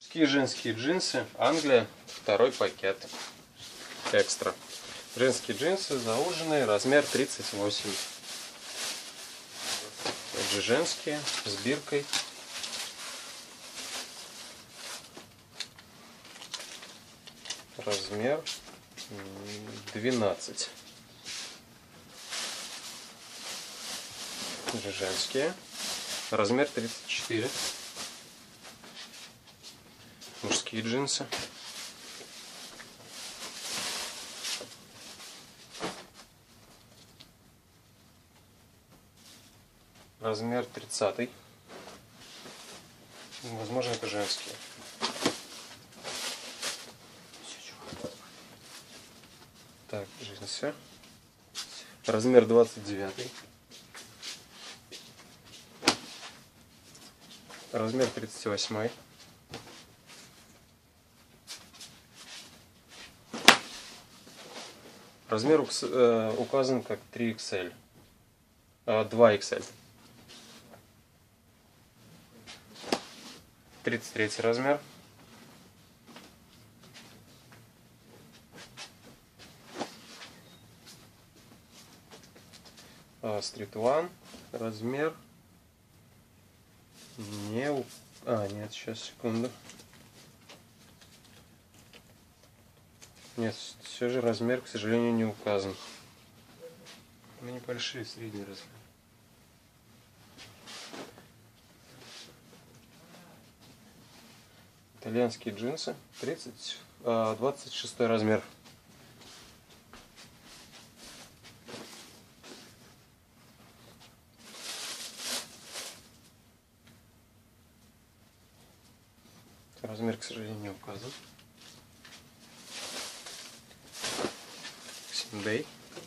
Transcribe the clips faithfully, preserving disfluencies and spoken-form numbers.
Мужские и женские джинсы. Англия. Второй пакет. Экстра. Женские джинсы зауженные. Размер тридцать восемь. Это же женские. С биркой. Размер двенадцать. Это же женские. Размер тридцать четыре. Мужские джинсы. Размер тридцатый. Возможно, это женские. Так, джинсы. Размер двадцать девятый. Размер тридцать восьмой. Размер указан как три икс эль. два икс эль. тридцать третий размер. Street One. Размер. Не... у- А, нет, сейчас, секунду. Нет, все же размер, к сожалению, не указан. У меня небольшие, средний размер. Итальянские джинсы. тридцать, двадцать шестой размер. Размер, к сожалению, не указан. Синдей.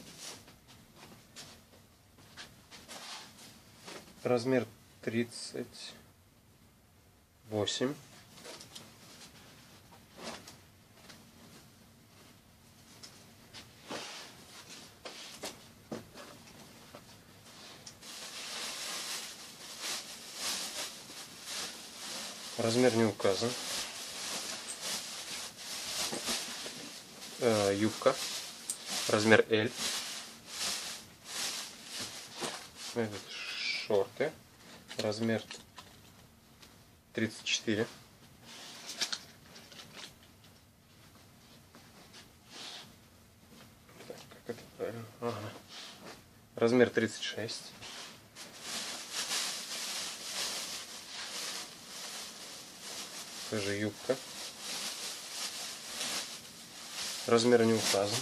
Размер тридцать восемь. Размер не указан. Э, юбка. Размер эль. Это шорты. Размер тридцать четыре. Так, как это правильно? Ага. Размер тридцать шесть. Тоже юбка. Размер не указан.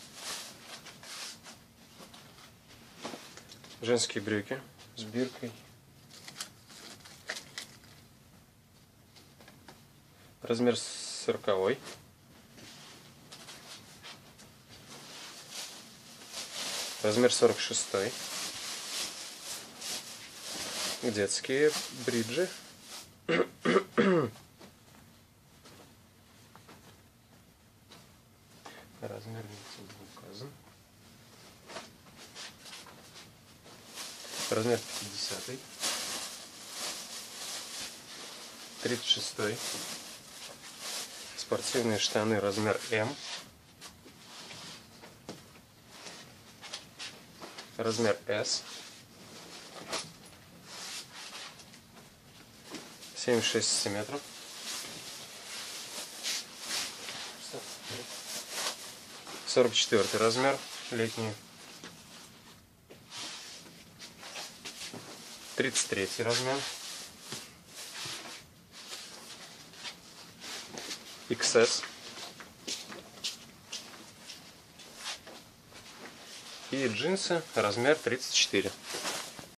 Женские брюки с биркой. Размер сороковой. Размер сорок шестой. Детские бриджи. Размер не указан. Размер пятидесятый. тридцать шестой. Спортивные штаны размер эм. Размер эс. семьдесят шесть сантиметров. сорок четвёртый размер, летний. тридцать третий размер. икс эс. И джинсы размер тридцать четыре.